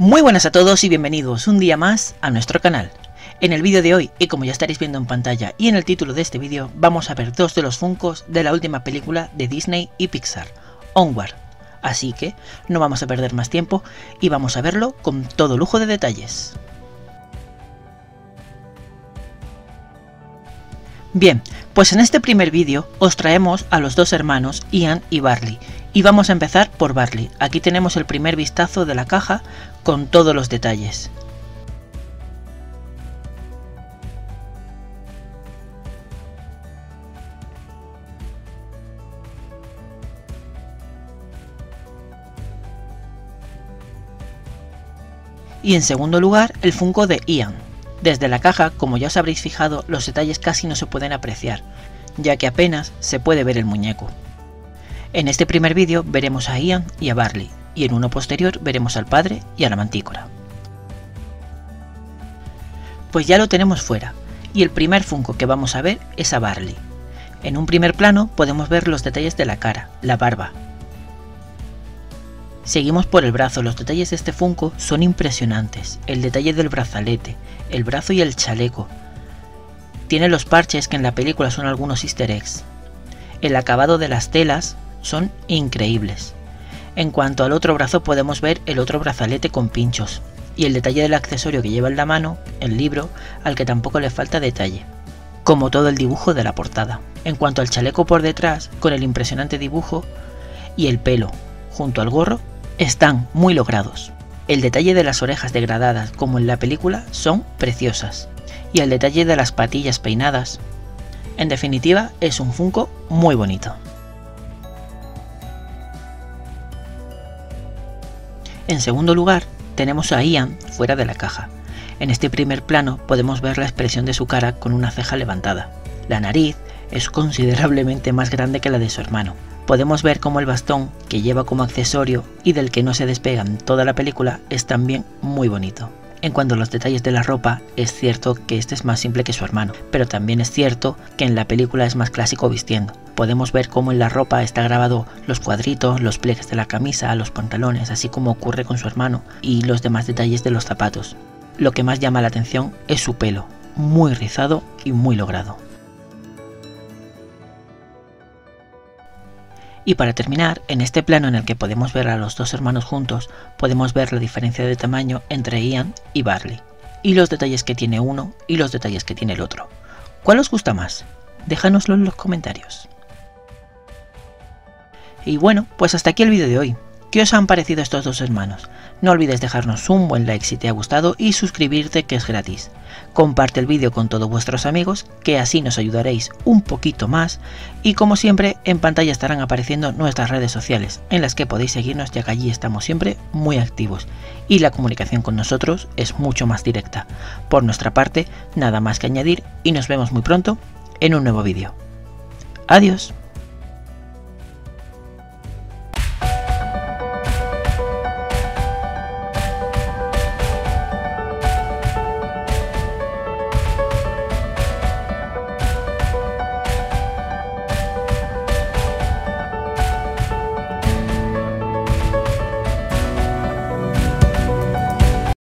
Muy buenas a todos y bienvenidos un día más a nuestro canal. En el vídeo de hoy, y como ya estaréis viendo en pantalla y en el título de este vídeo, vamos a ver dos de los Funkos de la última película de Disney y Pixar, Onward. Así que no vamos a perder más tiempo y vamos a verlo con todo lujo de detalles. Bien, pues en este primer vídeo os traemos a los dos hermanos Ian y Barley, y vamos a empezar por Barley. Aquí tenemos el primer vistazo de la caja con todos los detalles. Y en segundo lugar, el Funko de Ian. Desde la caja, como ya os habréis fijado, los detalles casi no se pueden apreciar, ya que apenas se puede ver el muñeco. En este primer vídeo veremos a Ian y a Barley, y en uno posterior veremos al padre y a la mantícora. Pues ya lo tenemos fuera, y el primer Funko que vamos a ver es a Barley. En un primer plano podemos ver los detalles de la cara, la barba. Seguimos por el brazo. Los detalles de este Funko son impresionantes. El detalle del brazalete, el brazo y el chaleco. Tiene los parches que en la película son algunos easter eggs. El acabado de las telas son increíbles. En cuanto al otro brazo podemos ver el otro brazalete con pinchos. Y el detalle del accesorio que lleva en la mano, el libro, al que tampoco le falta detalle. Como todo el dibujo de la portada. En cuanto al chaleco por detrás, con el impresionante dibujo y el pelo, junto al gorro, están muy logrados. El detalle de las orejas degradadas, como en la película, son preciosas. Y el detalle de las patillas peinadas. En definitiva, es un Funko muy bonito. En segundo lugar, tenemos a Ian fuera de la caja. En este primer plano podemos ver la expresión de su cara con una ceja levantada. La nariz es considerablemente más grande que la de su hermano. Podemos ver cómo el bastón que lleva como accesorio y del que no se despega en toda la película es también muy bonito. En cuanto a los detalles de la ropa, es cierto que este es más simple que su hermano, pero también es cierto que en la película es más clásico vistiendo. Podemos ver cómo en la ropa está grabado los cuadritos, los pliegues de la camisa, los pantalones, así como ocurre con su hermano, y los demás detalles de los zapatos. Lo que más llama la atención es su pelo, muy rizado y muy logrado. Y para terminar, en este plano en el que podemos ver a los dos hermanos juntos, podemos ver la diferencia de tamaño entre Ian y Barley, y los detalles que tiene uno y los detalles que tiene el otro. ¿Cuál os gusta más? Déjanoslo en los comentarios. Y bueno, pues hasta aquí el vídeo de hoy. ¿Qué os han parecido estos dos hermanos? No olvides dejarnos un buen like si te ha gustado y suscribirte, que es gratis. Comparte el vídeo con todos vuestros amigos, que así nos ayudaréis un poquito más, y como siempre en pantalla estarán apareciendo nuestras redes sociales, en las que podéis seguirnos, ya que allí estamos siempre muy activos y la comunicación con nosotros es mucho más directa. Por nuestra parte, nada más que añadir y nos vemos muy pronto en un nuevo vídeo. Adiós.